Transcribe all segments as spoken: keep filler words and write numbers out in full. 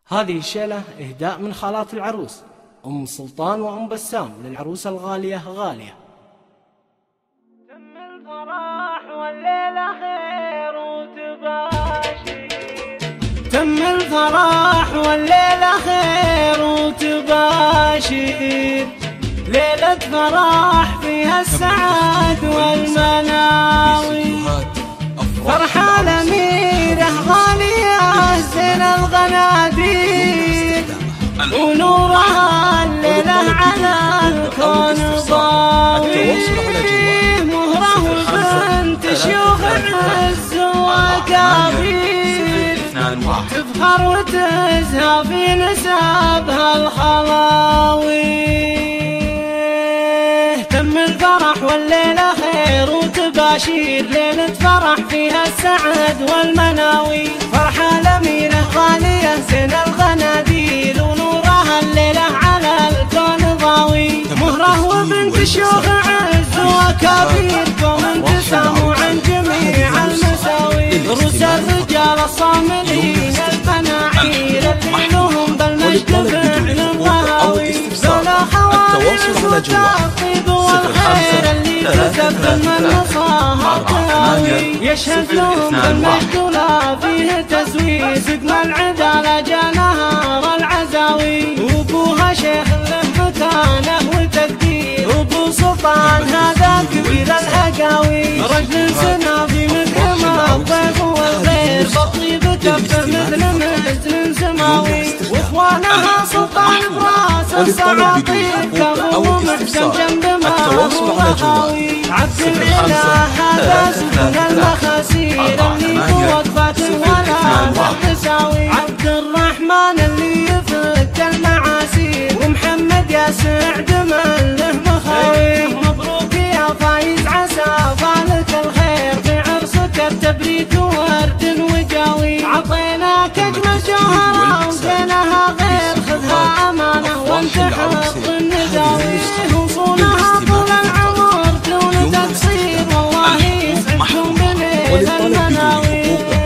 هذه الشيلة إهداء من خالات العروس أم سلطان وأم بسام للعروسة الغالية غالية. تم الفرح والليلة خير وتباشير، تم الفرح والليلة خير وتباشير، ليلة فرح فيها السعاد والمناوي، فرحة الأميرة غالية زين الغنادير، ونورها الليلة على الكون ضاوي، مهره وبنت شيوخ العز وكبير، تفخر وتزهى في نسابها الخلاوي. تم الفرح والليلة خير وتباشير، ليلة فرح فيها السعد والمناوي، فرحة الأميرة غالية زين الغنادير، ونورها الليلة على الكون ضاوي، مهره وبنت شيوخ عز وكبير، قوم انتساموا عن جميع المساوي، رؤوس الرجال الصاملين الفناعير، اللي لهم بالمجد فعل ضاوي، ذولا خوارج والتعقيب والخير، اللي كسب من صاها الطاوي، يشهد لهم بالمجد ولا فيه تزوير، سقم العدالة جا نهار العزاوي، وابوها شيخ له مكانه وتقدير، وابو سلطان هذا كبير الهقاوي، رجل سنافي مثل ما الضيف والغير، بطني بكفه مثل مهزل سماوي، واخوانها سلطان براس السلاطين، كفو ومحسن جنب ما هو هاوي، عبد الاله هذا سكون المخاسير، اللي بوقفات ولا تساوي، عبد الرحمن اللي يفك المعاسير، ومحمد يا سعد من له مخاوي، مبروك يا فايز عسى فالك الخير، في عرسك التبريك وورد وجاوي، عطيناك اجمل جوهره وزينها غير، خذها امانه وانت حق النداوي، وصونها طول العمر دون تقصير، والله يسعدكم بليل المناوي.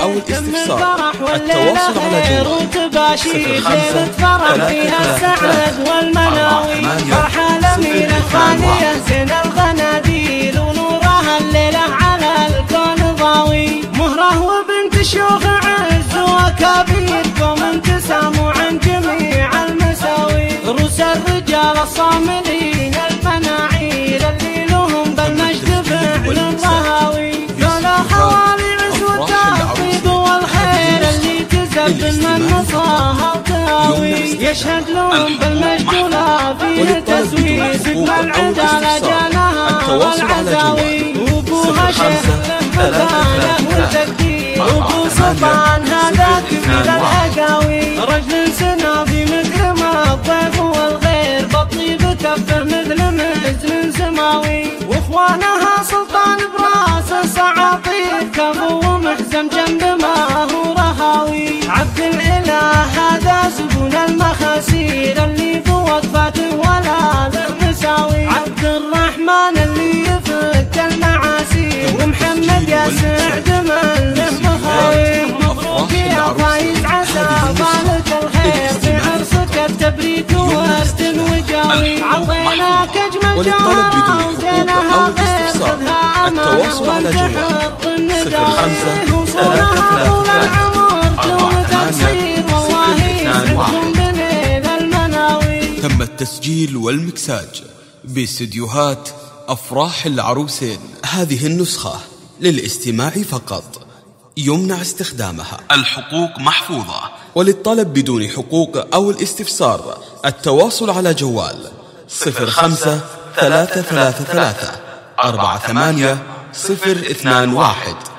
تم الفرح والليلة خير وتباشير، ليلة فرح فيها السعد والمناوي، فرحة الأميرة غالية زين الغنادير، ونورها الليلة على الكون ضاوي، مهره وبنت شيوخ عز وكبير، قوم انتساموا عن جميع المساوي، رؤوس الرجال الصاملين الفناعير، اللي لهم بالمجد فعل ضهاوي، ذولا خوالي عز والتعقيب والخير، اللي كسب من نصاها وتهاوي، يشهد لهم بالمجد ولا فيه تزوير، سقم العدالة جانها والعزاوي، وابوها شيخ له مكانه وتقدير، وابو سلطان هذا كبير الهقاوي، رجل سنافي مثل ما الضيف والغير، بطني بكفه مثل مهزل سماوي، واخوانها سلطان براس السعاطير، كفو ومحزم جنب ما هو رهاوي، عبد الاله هذا سكون المخاسير، اللي بوقفات ولا له مساوي، عبد الرحمن اللي يفك المعاسير، ومحمد يا سعد من له مخاوي، مبروك يا فايز عسى فالك الخير، في عرسك التبريك وورد وجاوي، عطيناك اجمل جوهره وزينها غير، خذها امانه وانت حق النداوي، وصونها طول العمر دون تقصير، والله يسعدكم بليل المناوي. تم التسجيل والمكساج باستديوهات أفراح العروسين. هذه النسخة للاستماع فقط، يمنع استخدامها، الحقوق محفوظة، وللطلب بدون حقوق أو الاستفسار التواصل على جوال صفر خمسة ثلاثة ثلاثة ثلاثة أربعة ثمانية صفر اثنان واحد.